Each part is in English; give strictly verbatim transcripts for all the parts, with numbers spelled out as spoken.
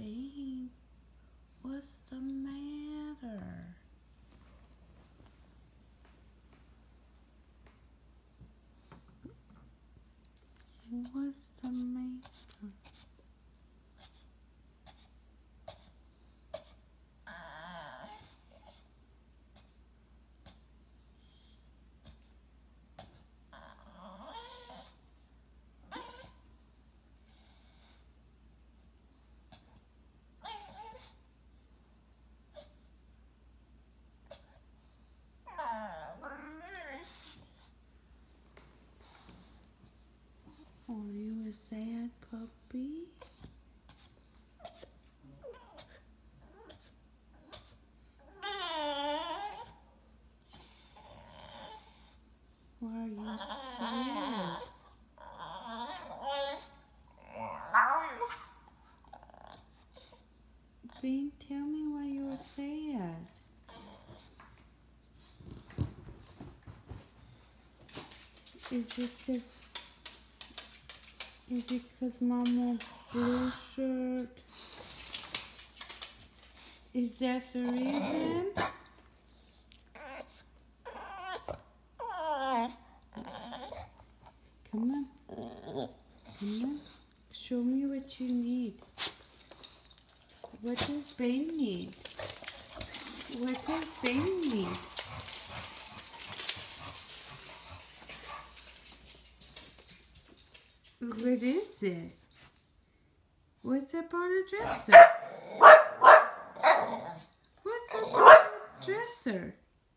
Babe, what's the matter? What's the matter? Are you a sad puppy? Why are you sad? Bean, tell me why you're sad. Is it cause Is it cause Mama blue shirt? Is that the reason? Come on. Come on. Show me what you need. What does Bane need? What does Bane need? What is it? What's up on a dresser? What's up on a dresser?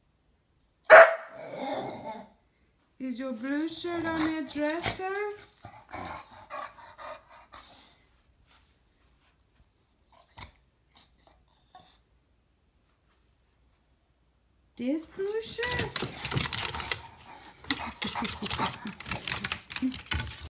Is your blue shirt on that dresser? This blue shirt?